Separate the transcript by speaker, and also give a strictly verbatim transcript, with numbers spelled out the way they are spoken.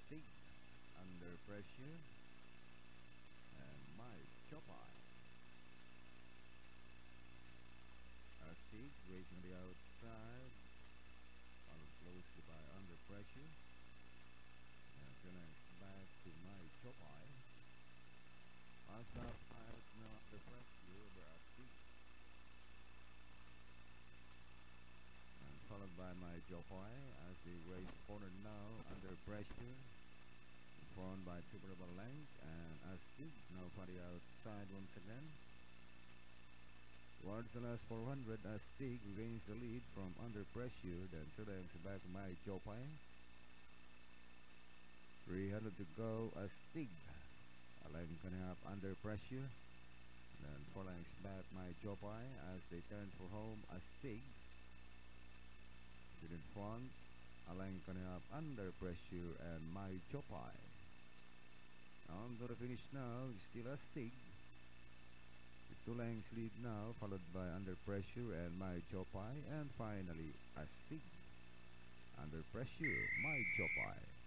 Speaker 1: stick under pressure and my chop eye. A stick racing on the outside, followed closely by under pressure, and connects back to my chop eye. I stop out now under pressure over a stick, and followed by my chop eye as the race corner now under pressure, formed by two double length and a stick now for the outside once again. Towards the last four hundred, a stick regains the lead from under pressure, then connects back to my chop eye. three hundred to go, a stick, a length coming up under pressure, then four lengths back my chop eye as they turn for home, a stick, in front, a length coming up under pressure and my chop eye. On to the finish now, still a stick, with two lengths lead now, followed by under pressure and my chop eye, and finally a stick, under pressure, my chop eye.